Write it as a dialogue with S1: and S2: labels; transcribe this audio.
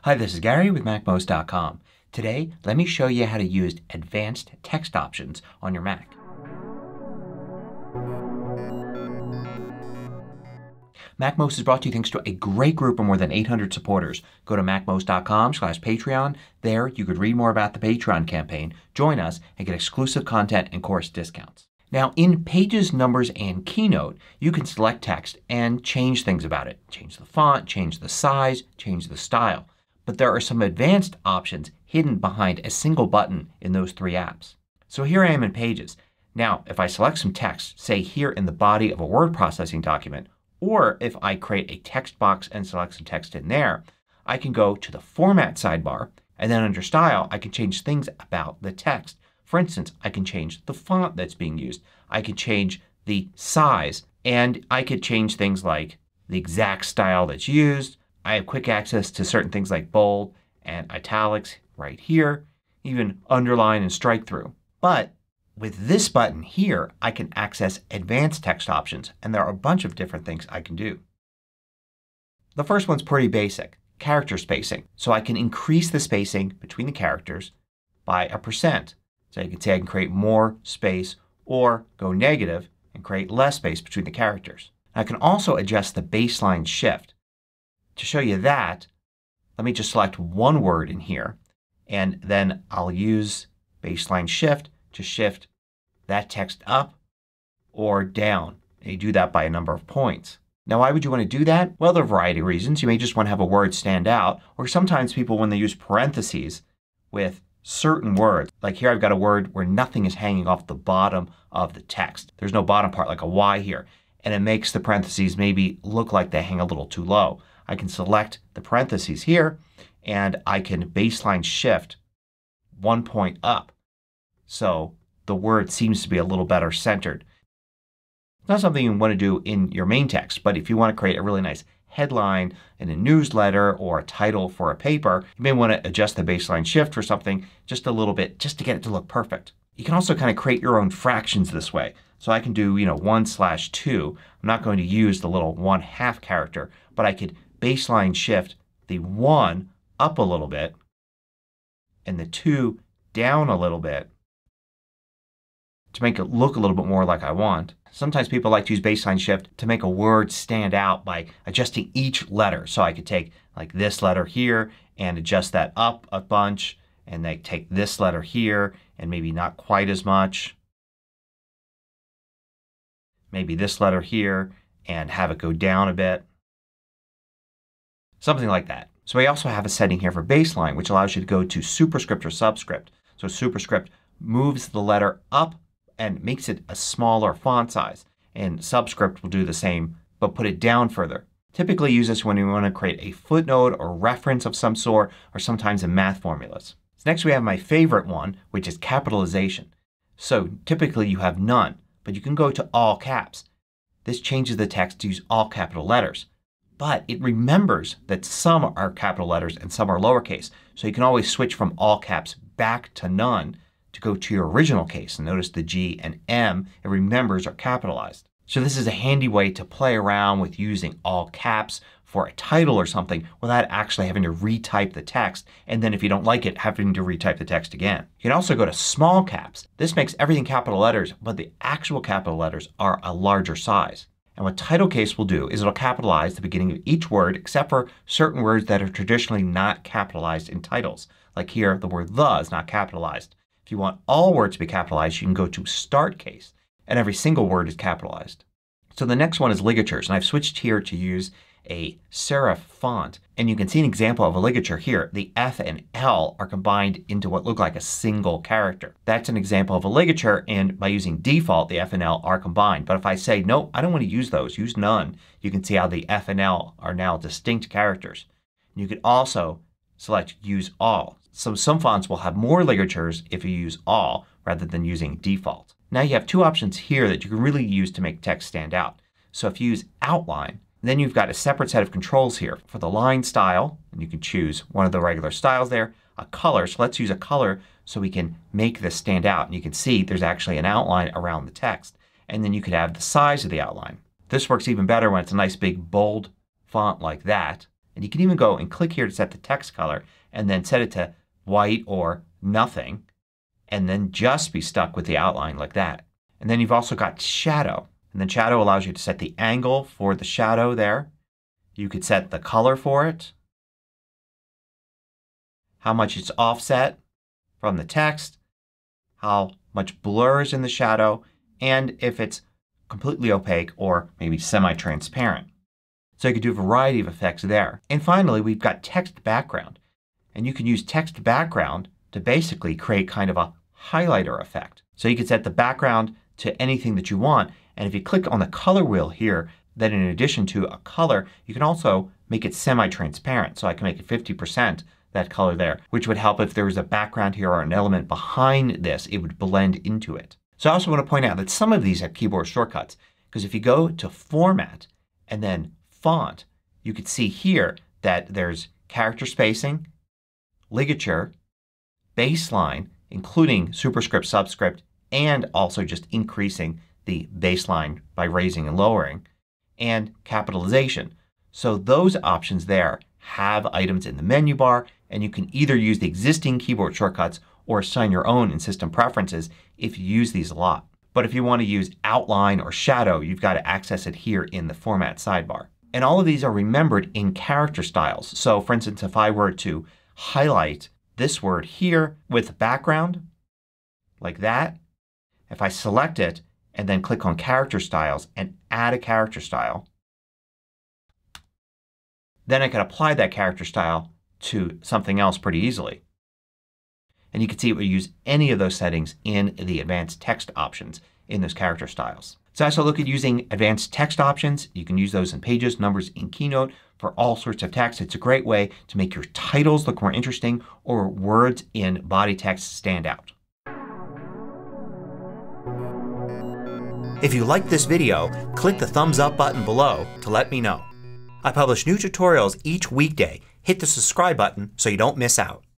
S1: Hi, this is Gary with MACMOST.com. Today, let me show you how to use advanced text options on your Mac. MACMOST is brought to you thanks to a great group of more than 800 supporters. Go to MACMOST.com/Patreon. There you could read more about the Patreon campaign, join us, and get exclusive content and course discounts. Now in Pages, Numbers, and Keynote you can select text and change things about it. Change the font, change the size, change the style. But there are some advanced options hidden behind a single button in those three apps. So here I am in Pages. Now if I select some text, say here in the body of a word processing document, or if I create a text box and select some text in there, I can go to the Format sidebar and then under Style I can change things about the text. For instance, I can change the font that's being used. I can change the size and I could change things like the exact style that's used. I have quick access to certain things like bold and italics right here. Even underline and strike through. But with this button here I can access advanced text options and there are a bunch of different things I can do. The first one's pretty basic. Character spacing. So I can increase the spacing between the characters by a %. So you can say I can create more space or go negative and create less space between the characters. I can also adjust the baseline shift. To show you that, let me just select one word in here and then I'll use baseline shift to shift that text up or down. And you do that by a number of points. Now why would you want to do that? Well, there are a variety of reasons. You may just want to have a word stand out, or sometimes people when they use parentheses with certain words. Like here I've got a word where nothing is hanging off the bottom of the text. There's no bottom part like a Y here. And it makes the parentheses maybe look like they hang a little too low. I can select the parentheses here and I can baseline shift 1 point up. So the word seems to be a little better centered. It's not something you want to do in your main text, but if you want to create a really nice headline in a newsletter or a title for a paper, you may want to adjust the baseline shift for something just a little bit just to get it to look perfect. You can also kind of create your own fractions this way. So I can do 1/2. I'm not going to use the little 1/2 character, but I could baseline shift the 1 up a little bit and the 2 down a little bit to make it look a little bit more like I want. Sometimes people like to use baseline shift to make a word stand out by adjusting each letter. So I could take like this letter here and adjust that up a bunch, and then take this letter here and maybe not quite as much. Maybe this letter here and have it go down a bit. Something like that. So I also have a setting here for baseline which allows you to go to superscript or subscript. So superscript moves the letter up and makes it a smaller font size. And subscript will do the same but put it down further. Typically use this when you want to create a footnote or reference of some sort, or sometimes in math formulas. So next we have my favorite one, which is capitalization. So typically you have none, but you can go to all caps. This changes the text to use all capital letters. But it remembers that some are capital letters and some are lowercase. So you can always switch from all caps back to none to go to your original case. And notice the G and M it remembers are capitalized. So this is a handy way to play around with using all caps for a title or something without actually having to retype the text, and then if you don't like it having to retype the text again. You can also go to small caps. This makes everything capital letters, but the actual capital letters are a larger size. And what title case will do is it will capitalize the beginning of each word except for certain words that are traditionally not capitalized in titles. Like here the word the is not capitalized. If you want all words to be capitalized you can go to Start Case and every single word is capitalized. So the next one is ligatures, and I've switched here to use a serif font. And you can see an example of a ligature here. The F and L are combined into what look like a single character. That's an example of a ligature, and by using default the F and L are combined. But if I say no, I don't want to use those, use none, you can see how the F and L are now distinct characters. You can also select Use All. So some fonts will have more ligatures if you use all rather than using default. Now you have two options here that you can really use to make text stand out. So if you use Outline, then you've got a separate set of controls here. For the line style, and you can choose one of the regular styles there, a color. So let's use a color so we can make this stand out. And you can see there's actually an outline around the text. And then you could have the size of the outline. This works even better when it's a nice big bold font like that. And you can even go and click here to set the text color and then set it to white or nothing and then just be stuck with the outline like that. And then you've also got shadow. And then shadow allows you to set the angle for the shadow there. You could set the color for it, how much it's offset from the text, how much blur is in the shadow, and if it's completely opaque or maybe semi-transparent. So you could do a variety of effects there. And finally we've got text background. And you can use text background to basically create kind of a highlighter effect. So you can set the background to anything that you want. And if you click on the color wheel here, then in addition to a color you can also make it semi-transparent. So I can make it 50% that color there, which would help if there was a background here or an element behind this. It would blend into it. So I also want to point out that some of these have keyboard shortcuts, because if you go to Format and then Font, you can see here that there's character spacing, ligature, baseline, including superscript, subscript, and also just increasing the baseline by raising and lowering, and capitalization. So those options there have items in the menu bar, and you can either use the existing keyboard shortcuts or assign your own in System Preferences if you use these a lot. But if you want to use outline or shadow, you've got to access it here in the Format sidebar. And all of these are remembered in character styles. So for instance, if I were to highlight this word here with background like that, if I select it and then click on Character Styles and add a character style, then I can apply that character style to something else pretty easily. And you can see it will use any of those settings in the advanced text options in those character styles. So as I look at using advanced text options, you can use those in Pages, Numbers, in Keynote for all sorts of text. It's a great way to make your titles look more interesting or words in body text stand out. If you liked this video, click the thumbs up button below to let me know. I publish new tutorials each weekday. Hit the subscribe button so you don't miss out.